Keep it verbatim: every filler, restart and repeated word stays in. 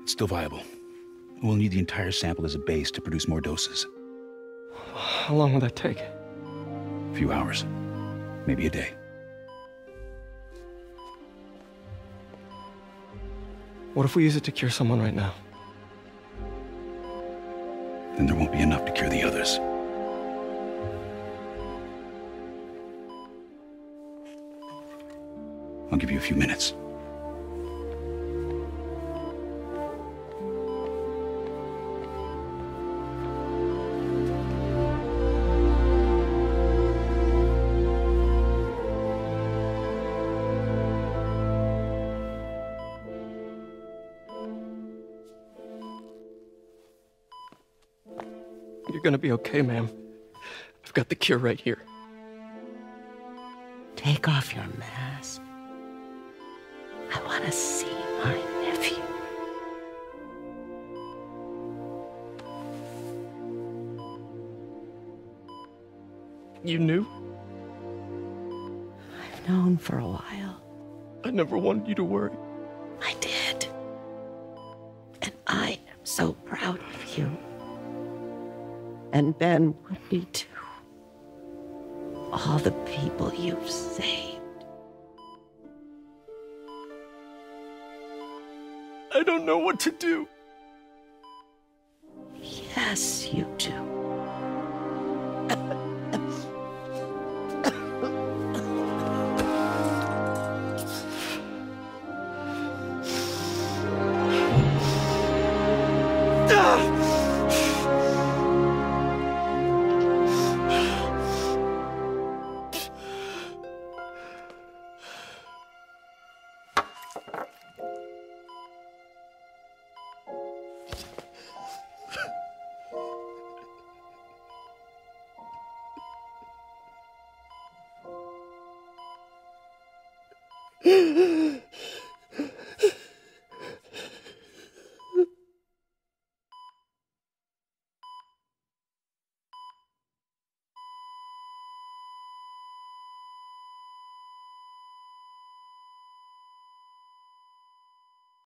It's still viable. We'll need the entire sample as a base to produce more doses. How long will that take? A few hours. Maybe a day. What if we use it to cure someone right now? Then there won't be enough to cure the others. I'll give you a few minutes. You're gonna be okay, ma'am. I've got the cure right here. Take off your mask. I want to see my nephew. You knew? I've known for a while. I never wanted you to worry. I did. And I am so proud of you. And Ben would be too. All the people you've saved. I don't know what to do. Yes, you do. Ah!